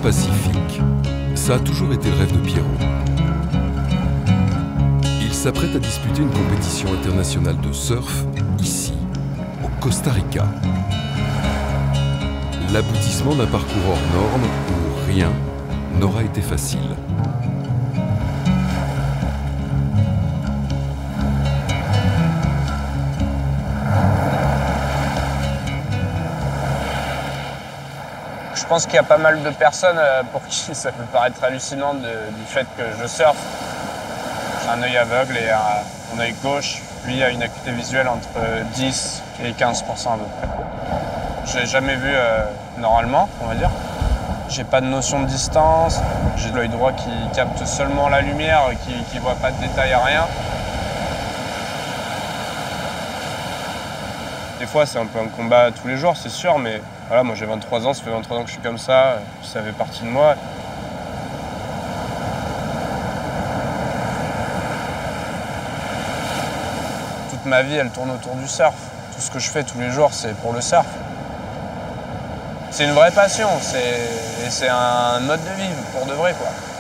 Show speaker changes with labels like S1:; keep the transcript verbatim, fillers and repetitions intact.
S1: Pacifique, ça a toujours été le rêve de Pierrot. Il s'apprête à disputer une compétition internationale de surf, ici, au Costa Rica. L'aboutissement d'un parcours hors norme où rien n'aura été facile.
S2: Je pense qu'il y a pas mal de personnes pour qui ça peut paraître hallucinant de, du fait que je surfe. J'ai un œil aveugle et un, un œil gauche, lui, a une acuité visuelle entre dix et quinze pour cent à peu près. Je l'ai jamais vu euh, normalement, on va dire. J'ai pas de notion de distance, j'ai l'œil droit qui capte seulement la lumière, qui ne voit pas de détails à rien. Des fois, c'est un peu un combat tous les jours, c'est sûr, mais voilà, moi j'ai vingt-trois ans, ça fait vingt-trois ans que je suis comme ça, ça fait partie de moi. Toute ma vie, elle tourne autour du surf. Tout ce que je fais tous les jours, c'est pour le surf. C'est une vraie passion, c'est un mode de vie, pour de vrai, quoi.